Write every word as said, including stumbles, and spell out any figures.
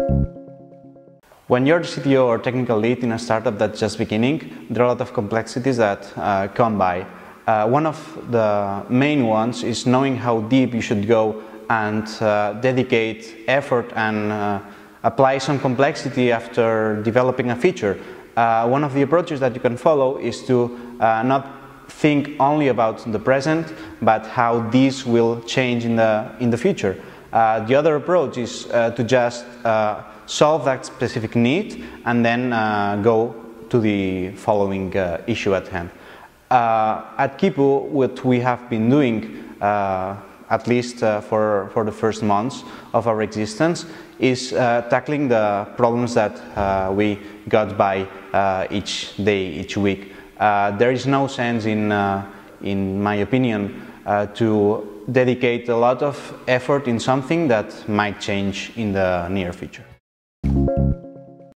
When you're the C T O or technical lead in a startup that's just beginning, there are a lot of complexities that uh, come by. Uh, one of the main ones is knowing how deep you should go and uh, dedicate effort and uh, apply some complexity after developing a feature. Uh, one of the approaches that you can follow is to uh, not think only about the present, but how this will change in the, in the future. Uh, the other approach is uh, to just uh, solve that specific need and then uh, go to the following uh, issue at hand. Uh, at Kipu, what we have been doing, uh, at least uh, for, for the first months of our existence, is uh, tackling the problems that uh, we got by uh, each day, each week. Uh, there is no sense in, uh, in my opinion, uh, to dedicate a lot of effort in something that might change in the near future.